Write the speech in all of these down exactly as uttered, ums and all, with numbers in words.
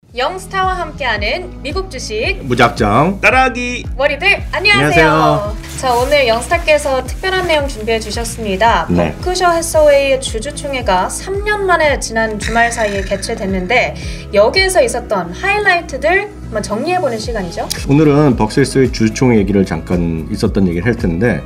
영스타와 함께하는 미국 주식 무작정 따라하기 머리들 안녕하세요. 안녕하세요. 자, 오늘 영스타께서 특별한 내용 준비해 주셨습니다. 네. 버크셔 해서웨이의 주주총회가 삼 년 만에 지난 주말 사이에 개최됐는데 여기에서 있었던 하이라이트들 한번 정리해보는 시간이죠. 오늘은 벅스에서의 주주총회 얘기를 잠깐 있었던 얘기를 할 텐데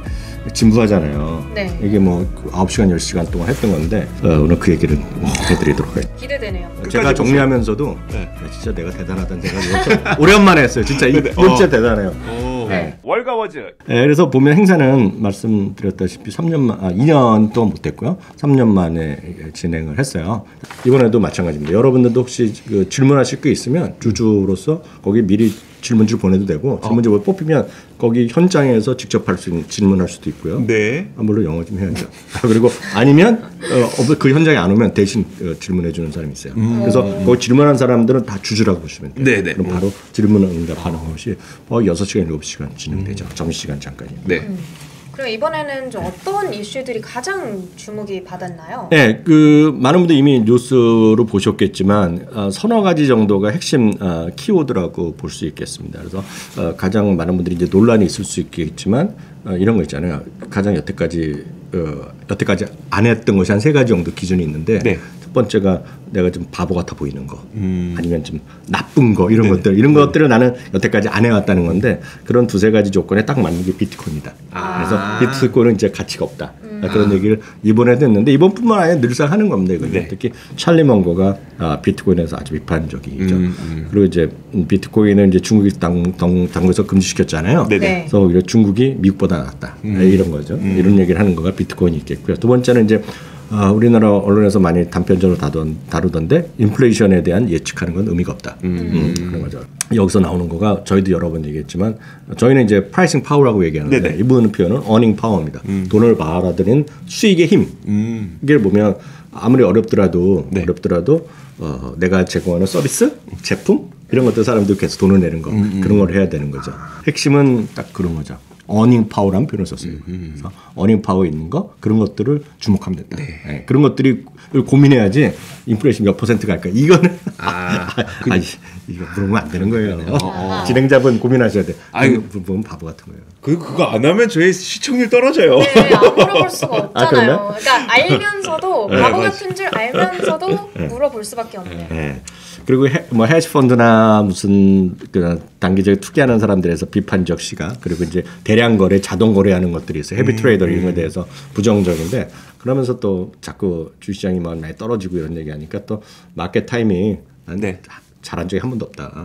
진부하잖아요. 네. 이게 뭐 아홉 시간 열 시간 동안 했던 건데 어, 오늘 그 얘기를 해드리도록 해요. 기대되네요. 제가 정리하면서도 네. 진짜 내가 대단하다는 생각이 오랜만에 했어요. 진짜 이건 진짜 대단해요. 오. 네. 월가워즈. 네, 그래서 보면 행사는 말씀드렸다시피 삼 년 만, 아, 이 년 동안 못했고요. 삼 년 만에 진행을 했어요. 이번에도 마찬가지입니다. 여러분들도 혹시 그 질문하실 게 있으면 주주로서 거기 미리 질문지를 보내도 되고 질문지를 어. 뽑히면 거기 현장에서 직접 할 수 있는 질문할 수도 있고요. 네. 아, 물론 영어 좀 해야죠. 그리고 아니면 어, 그 현장에 안 오면 대신 어, 질문해 주는 사람이 있어요. 음. 그래서 거기 질문한 사람들은 다 주주라고 보시면 돼요. 네네. 그럼 바로 질문 응답하는 것이 어, 여섯 시간, 일곱 시간 진행되죠. 음. 점심시간 잠깐이요. 네. 음. 그럼 이번에는 좀 어떤 이슈들이 가장 주목이 받았나요? 네, 그 많은 분들이 이미 뉴스로 보셨겠지만 어, 서너 가지 정도가 핵심 어, 키워드라고 볼 수 있겠습니다. 그래서 어, 가장 많은 분들이 이제 논란이 있을 수 있겠지만 어, 이런 거 있잖아요. 가장 여태까지 어, 여태까지 안 했던 것이 한 세 가지 정도 기준이 있는데 네. 첫 번째가 내가 좀 바보 같아 보이는 거, 음. 아니면 좀 나쁜 거 이런 네네. 것들 이런 네네. 것들을 나는 여태까지 안 해왔다는 건데 그런 두세 가지 조건에 딱 맞는 게 비트코인이다. 아. 그래서 비트코인은 이제 가치가 없다. 음. 그런 아. 얘기를 이번에도 했는데 이번뿐만 아니라 늘상 하는 겁니다. 이거 네. 특히 찰리 먼거가 아, 비트코인에서 아주 비판적이죠. 음, 음. 그리고 이제 비트코인은 이제 중국이 당, 당, 당국에서 금지시켰잖아요. 네네. 네. 그래서 오히려 중국이 미국보다 낫다. 음. 이런 거죠. 음. 이런 얘기를 하는 거가 비트코인이 있겠고요. 두 번째는 이제 아, 우리나라 언론에서 많이 단편적으로 다룬, 다루던데 인플레이션에 대한 예측하는 건 의미가 없다. 음. 음, 그런 거죠. 여기서 나오는 거가 저희도 여러 번 얘기했지만 저희는 이제 프라이싱 파워라고 얘기하는데 네네. 이분 표현은 어닝 파워입니다. 음. 돈을 받아들이는 수익의 힘. 음. 이게 보면 아무리 어렵더라도 네. 어렵더라도 어, 내가 제공하는 서비스, 제품 이런 것들 사람들 계속 돈을 내는 거 음, 음. 그런 걸 해야 되는 거죠. 핵심은 딱 그런 거죠. 어닝 파워라는 표현을 썼어요. 음, 음. 그래서 어닝 파워 있는 거 그런 것들을 주목하면 된다. 네. 네. 그런 것들이 고민해야지 인플레이션 몇 퍼센트 갈까. 이거는 아, 그, 아 이거 물으면 안 되는 거예요. 어, 어. 진행자분 고민하셔야 돼. 아이고 보면 바보 같은 거예요. 그 그거 안 하면 저희 시청률 떨어져요. 네, 안 물어볼 수가 없잖아요. 아, 그러니까 알면서도 네, 바보 맞아. 같은 줄 알면서도 네. 물어볼 수밖에 없네요. 네. 그리고 해, 뭐 헤지 펀드나 무슨 그 단기적으로 투기하는 사람들에서 비판적 시각 그리고 이제 대량 거래, 자동 거래하는 것들이 있어요. 헤비 음, 트레이더 이런 것에 대해서 부정적인데 그러면서 또 자꾸 주식시장이 뭐 많이 떨어지고 이런 얘기하니까 또 마켓 타이밍 네. 잘한 적이 한 번도 없다.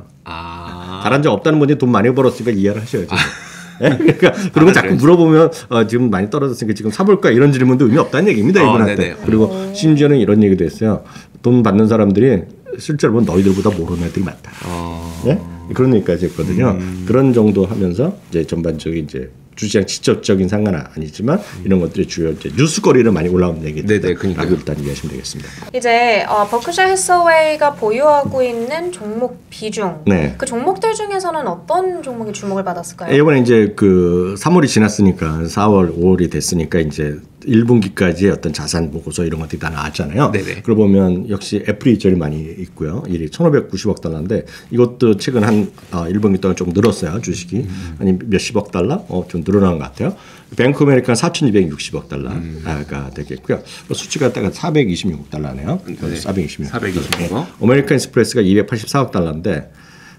아. 잘한 적 없다는 분이 돈 많이 벌었으니까 이해를 하셔야죠. 아. 네? 그러니까 그런 거 자꾸 물어보면 어, 지금 많이 떨어졌으니까 지금 사볼까 이런 질문도 의미 없다는 얘기입니다. 어, 이분한테. 네네. 그리고 심지어는 이런 얘기도 했어요. 돈 받는 사람들이 실제로 보면 너희들보다 모르는 애들이 많다. 어. 네? 그런 얘기까지 했거든요. 음. 그런 정도 하면서 이제 전반적인 이제 주시장 직접적인 상관은 아니지만 음. 이런 것들이 주요 이제 뉴스거리를 많이 올라오는 얘기들라고 일단 이해하시면 되겠습니다. 이제 어, 버크셔 해서웨이가 보유하고 있는 종목 비중, 네. 그 종목들 중에서는 어떤 종목이 주목을 받았을까요? 이번에 이제 그 삼월이 지났으니까 사월, 오월이 됐으니까 이제 일 분기까지의 어떤 자산 보고서 이런 것들이 다 나왔잖아요. 네네. 그러고 보면 역시 애플이 제일 많이 있고요. 일이 천오백구십억 달러인데 이것도 최근 한 어, 일 분기 동안 좀 늘었어요. 주식이. 음. 아니 몇십억 달러? 어, 좀 늘어난 것 같아요. 뱅크 오브 아메리카는 사천이백육십억 달러가 음. 되겠고요. 수치가 딱 사백이십육억 달러네요. 네. 사백이십육. 사백이십육. 네. 아메리칸 익스프레스가 이백팔십사억 달러인데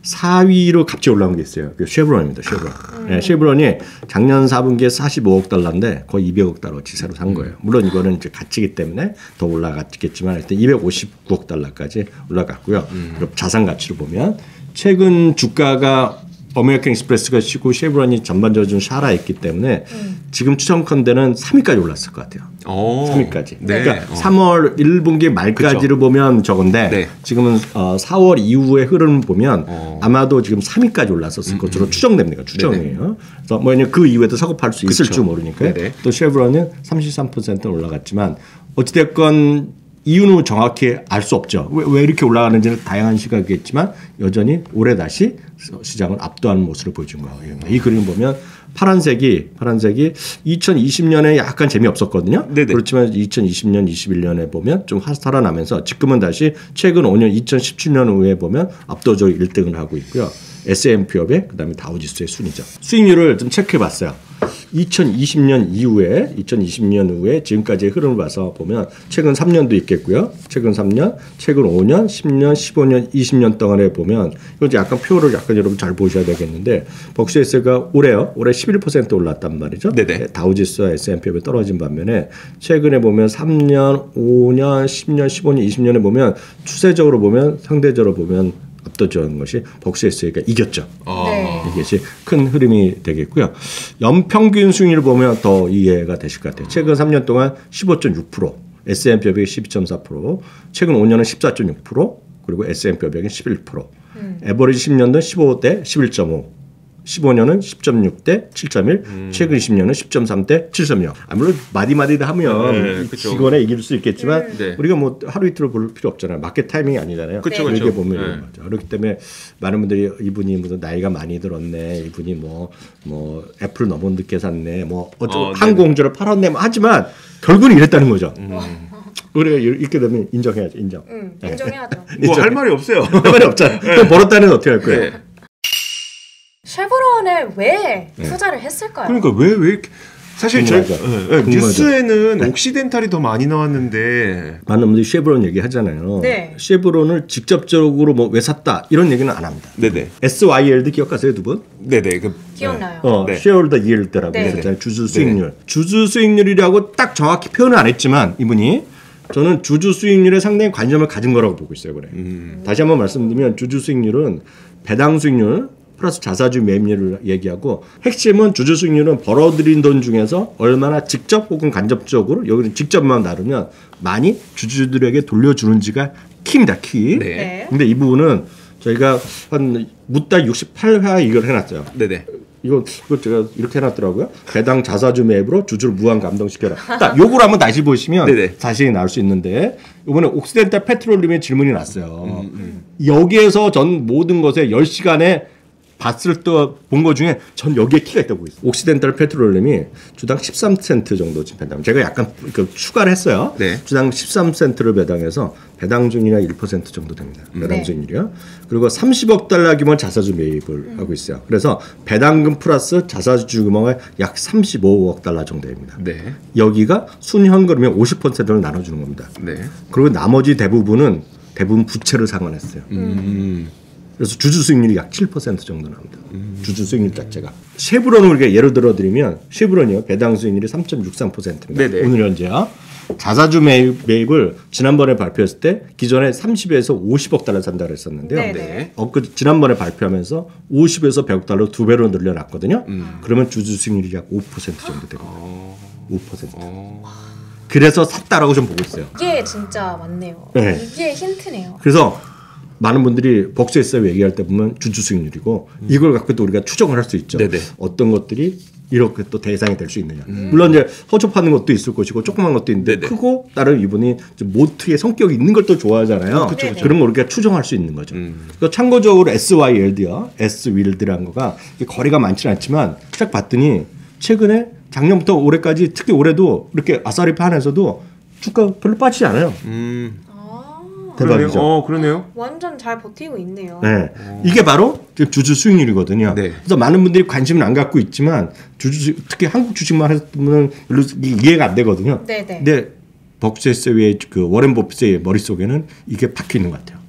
사 위로 갑자기 올라온 게 있어요. 그 쉐브론입니다. 쉐브론. 음. 네, 쉐브론이 작년 사 분기에 사십오억 달러인데 거의 이백억 달러치 새로 산 거예요. 물론 이거는 이제 가치기 때문에 더 올라갔겠지만 일단 이백오십구억 달러까지 올라갔고요. 음. 그리고 자산 가치로 보면 최근 주가가 아메리칸 익스프레스가 쉬고 쉐브론이 전반적으로 좀 살아있기 때문에 음. 지금 추정컨대는 삼 위까지 올랐을 것 같아요. 오. 삼 위까지. 네. 그러니까 어. 삼월 일 분기 말까지를 그쵸. 보면 적은데 네. 지금은 어, 사월 이후의 흐름을 보면 어. 아마도 지금 삼 위까지 올랐었을 음. 것으로 추정됩니다. 추정이에요. 네네. 그래서 뭐 그 이후에도 서급할 수 있을지 모르니까요. 네네. 또 쉐브론은 삼십삼 퍼센트 올라갔지만 어찌됐건 이유는 정확히 알 수 없죠. 왜, 왜 이렇게 올라가는지는 다양한 시각이겠지만 여전히 올해 다시 시장을 압도하는 모습을 보여준 거예요. 이 그림 보면 파란색이 파란색이 이천이십 년에 약간 재미없었거든요. 네네. 그렇지만 이천이십 년, 이십일 년에 보면 좀 살아나면서 지금은 다시 최근 오 년 이천십칠 년 후에 보면 압도적으로 일 등을 하고 있고요. 에스 앤 피 업의 그다음에 다우지수의 순위죠. 수익률을 좀 체크해 봤어요. 이천이십 년 이후에 이천이십 년 후에 지금까지의 흐름을 봐서 보면 최근 삼 년도 있겠고요. 최근 삼 년, 최근 오 년, 십 년, 십오 년, 이십 년 동안에 보면 이건 약간 표를 약간 여러분 잘 보셔야 되겠는데 벅시에스가 올해요. 올해 십일 퍼센트 올랐단 말이죠. 네네. 다우지수와 에스 앤 피 업이 떨어진 반면에 최근에 보면 삼 년, 오 년, 십 년, 십오 년, 이십 년에 보면 추세적으로 보면 상대적으로 보면 압도적인 것이 벅시에스가 이겼죠. 네. 이것이 큰 흐름이 되겠고요. 연평균 수익률을 보면 더 이해가 되실 것 같아요. 최근 삼 년 동안 십오 점 육 퍼센트, 에스 앤 피 오백이 십이 점 사 퍼센트, 최근 오 년은 십사 점 육 퍼센트, 그리고 에스 앤 피 오백은 십일 퍼센트. 음. 에버리지 십 년도 십오 대 십일 점 오, 십오 년은 십 점 육 대 칠 점 일, 음. 최근 이십 년은 십 점 삼 대 칠 점 영. 아, 물론 마디마디다 하면 네, 직원에 이길 수 있겠지만 음. 네. 우리가 뭐 하루 이틀을 볼 필요 없잖아요. 마켓 타이밍이 아니잖아요. 그렇죠, 이렇게 그렇죠. 보면 네. 이런 거죠. 그렇기 때문에 많은 분들이 이분이 무슨 나이가 많이 들었네, 이분이 뭐뭐 뭐 애플 너무 늦게 샀네, 뭐 어쩌고 어, 항공주를 팔았네, 뭐 하지만 결국은 이랬다는 거죠. 음. 우리가 이렇게 되면 인정해야죠. 인정. 음, 인정해야죠. 뭐 할 말이 없어요. 할 말이 없잖아요. 그럼 벌었다는 어떻게 할 거예요? 네. 쉐보론에 왜 투자를 했을까요? 그러니까 왜 왜 이렇게 사실 저희 궁금하죠. 네, 네, 궁금하죠. 뉴스에는 옥시덴탈이 더 많이 나왔는데 많은 분들이 쉐브론 얘기 하잖아요. 네. 쉐브론을 직접적으로 뭐 왜 샀다 이런 얘기는 안 합니다. 네네 에스 와이 엘도 기억하세요, 두 분? 네네 그 기억나요. 어, 네. 쉐어홀더 이엘드라고 네. 했었잖아요. 주주 수익률. 주주 수익률이라고 딱 정확히 표현을 안 했지만 이분이 저는 주주 수익률에 상당히 관심을 가진 거라고 보고 있어요. 그래. 음. 다시 한번 말씀드리면 주주 수익률은 배당 수익률 플러스 자사주 매입률을 얘기하고 핵심은 주주 수익률은 벌어들인 돈 중에서 얼마나 직접 혹은 간접적으로 여기는 직접만 다루면 많이 주주들에게 돌려주는지가 키입니다. 키. 네. 네. 근데 이 부분은 저희가 한 묻다 육십팔 화 이걸 해놨어요. 네네 이거, 이거 제가 이렇게 해놨더라고요. 배당 자사주 매입으로 주주를 무한 감동시켜라. 딱 요걸 한번 다시 보시면 네네. 자세히 나올 수 있는데 이번에 옥시덴탈 페트롤림의 질문이 났어요. 음, 음. 여기에서 전 모든 것에 열 시간에 봤을 때 본 거 중에 전 여기에 키가 있다고 보고 있어요. 옥시덴탈 페트롤림이 주당 십삼 센트 정도 지금 배당. 제가 약간 그 추가를 했어요. 네. 주당 십삼 센트를 배당해서 배당 중이나 일 퍼센트 정도 됩니다. 배당 네. 수익률이요. 그리고 삼십억 달러 규모 자사주 매입을 음. 하고 있어요. 그래서 배당금 플러스 자사주 규모가 약 삼십오억 달러 정도 됩니다. 네. 여기가 순현금이면 오십 퍼센트를 나눠주는 겁니다. 네. 그리고 나머지 대부분은 대부분 부채를 상환했어요. 음. 그래서 주주 수익률이 약 칠 퍼센트 정도 나옵니다. 음. 주주 수익률 자체가. 쉐브론을 우리가 예를 들어 드리면 쉐브론이요. 배당 수익률이 삼 점 육삼 퍼센트입니다. 네네. 오늘 현재요. 자사주 매입, 매입을 지난번에 발표했을 때 기존에 삼십에서 오십억 달러 산다 그랬었는데요. 네네. 네. 엊그 지난번에 발표하면서 오십에서 백억 달러 두 배로 늘려놨거든요. 음. 그러면 주주 수익률이 약 오 퍼센트 정도 됩니다. 어. 오 퍼센트. 어. 그래서 샀다라고 좀 보고 있어요. 이게 진짜 맞네요. 네. 이게 힌트네요. 그래서 많은 분들이 벅스에서 얘기할 때 보면 주주 수익률이고 음. 이걸 갖고 또 우리가 추정을 할 수 있죠. 네네. 어떤 것들이 이렇게 또 대상이 될 수 있느냐. 음. 물론 이제 허접하는 것도 있을 것이고 조그만 것도 있는데 네네. 크고 다른 이분이 모트의 성격이 있는 걸 또 좋아하잖아요. 그쵸, 그쵸. 그런 걸 우리가 추정할 수 있는 거죠. 음. 그래서 참고적으로 에스 와이 엘디요. S-윌드라는 거가 거리가 많지는 않지만 딱 봤더니 최근에 작년부터 올해까지 특히 올해도 이렇게 아사리파 안에서도 주가 별로 빠지지 않아요. 음. 아, 대박이죠. 그러네요. 어, 그러네요. 완전 잘 버티고 있네요. 네. 이게 바로 주주 수익률이거든요. 네. 그래서 많은 분들이 관심은 안 갖고 있지만 주주 특히 한국 주식만 했으면 별로 이해가 안 되거든요. 네네. 근데 벅스에스의 그 워렌 버핏의 머릿속에는 이게 박혀 있는 것 같아요.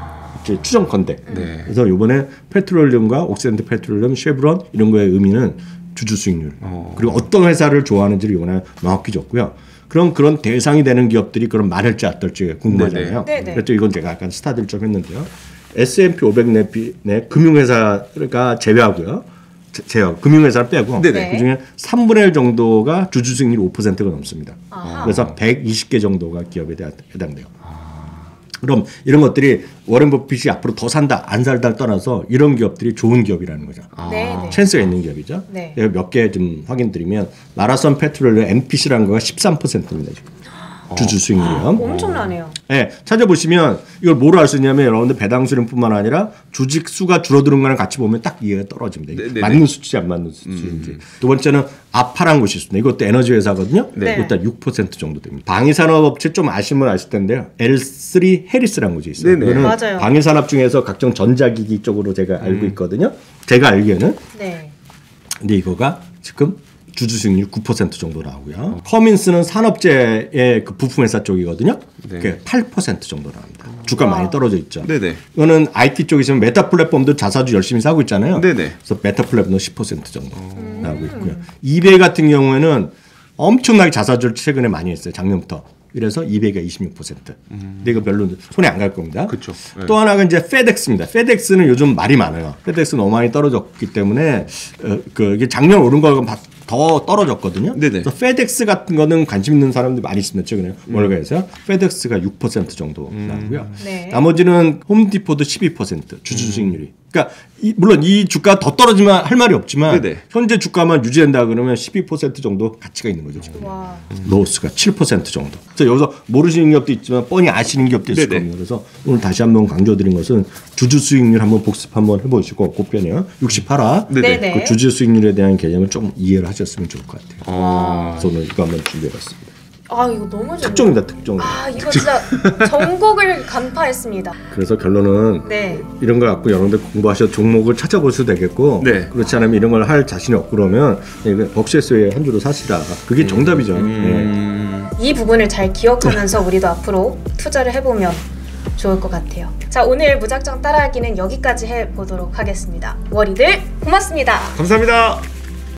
이제 추정컨대. 네. 그래서 이번에 페트롤리움과 옥시덴탈 페트롤리움, 쉐브론 이런 거의 의미는 주주 수익률. 어. 그리고 어떤 회사를 좋아하는지를 이번에 명확히 줬고요. 그럼 그런 대상이 되는 기업들이 그럼 많을지 어떨지 궁금하잖아요. 네네. 네네. 그래서 이건 제가 약간 스타디를 좀 했는데요. 에스 앤 피 오백 내, 내 금융회사가 제외하고요. 제, 제외 금융회사를 빼고 네네. 그중에 삼분의 일 정도가 주주 수익률이 오 퍼센트가 넘습니다. 아하. 그래서 백이십 개 정도가 기업에 대한 해당돼요. 그럼 이런 것들이 워렌 버핏이 앞으로 더 산다 안 살다를 떠나서 이런 기업들이 좋은 기업이라는 거죠. 네네. 찬스가 있는 기업이죠. 네. 몇 개 좀 확인드리면 마라손 페트롤의 엠피씨라는 거가 십삼 퍼센트입니다. 지금. 주주 수익률이요. 엄청나네요. 네, 찾아보시면 이걸 뭐로 알 수 있냐면 여러분들 배당 수준뿐만 아니라 주식 수가 줄어드는 거랑 같이 보면 딱 이해가 떨어집니다. 네네네. 맞는 수치지 안 맞는 수치인지. 음. 두 번째는 아파란 곳이 있습니다. 이것도 에너지 회사거든요. 네. 이것도 육 퍼센트 정도 됩니다. 방위산업업체 좀 아시면 아실 텐데요. 엘 쓰리 해리스라는 곳이 있어요. 네네. 이거는 맞아요. 방위산업 중에서 각종 전자기기 쪽으로 제가 알고 있거든요. 제가 알기에는. 네. 근데 이거가 지금 주주 수익률 구 퍼센트 정도 나오고요. 커민스는 산업재의 그 부품회사 쪽이거든요. 네. 그게 팔 퍼센트 정도 나옵니다. 주가 많이 떨어져 있죠. 네네. 이거는 아이티 쪽이지만 메타 플랫폼도 자사주 열심히 사고 있잖아요. 네네. 그래서 메타 플랫폼도 십 퍼센트 정도 음. 나오고 있고요. 이베이 같은 경우에는 엄청나게 자사주를 최근에 많이 했어요. 작년부터. 그래서 이베이가 이십육 퍼센트. 음. 근데 이거 별로 손에 안 갈 겁니다. 그쵸. 네. 또 하나가 이제 페덱스입니다. 페덱스는 요즘 말이 많아요. 페덱스 너무 많이 떨어졌기 때문에 어, 그 이게 작년 오른 거가 더 떨어졌거든요. 네네. 그래서 페덱스 같은 거는 관심 있는 사람들이 많이 있습니다. 최근에 음. 월가에서 페덱스가 육 퍼센트 정도 음. 나오고요. 네. 나머지는 홈디포도 십이 퍼센트 주주 수익률이. 그러니까 이, 물론 이 주가 더 떨어지면 할 말이 없지만 네네. 현재 주가만 유지된다 그러면 십이 퍼센트 정도 가치가 있는 거죠. 지금. 와. 로스가 칠 퍼센트 정도. 그래서 여기서 모르시는 기업도 있지만 뻔히 아시는 기업도 있을 네네. 겁니다. 그래서 오늘 다시 한번 강조드린 것은 주주 수익률 한번 복습 한번 해보시고 그편이요 육십팔 화 네네. 네네. 그 주주 수익률에 대한 개념을 좀 이해를 하셨으면 좋을 것 같아요. 아. 그래서 오늘 이거 한번 준비해봤습니다. 아 이거 너무 좋네요. 특종이다 특종. 아 이거 진짜 전곡을 간파했습니다. 그래서 결론은 네. 이런 거 갖고 여러분들 공부하셔서 종목을 찾아보셔도 되겠고 네. 그렇지 않으면 이런 걸 할 자신이 없고 그러면 벅시에스에 한 주로 사시라. 그게 정답이죠. 음. 네. 이 부분을 잘 기억하면서 우리도 앞으로 투자를 해보면 좋을 것 같아요. 자 오늘 무작정 따라하기는 여기까지 해보도록 하겠습니다. 워리들 고맙습니다. 감사합니다.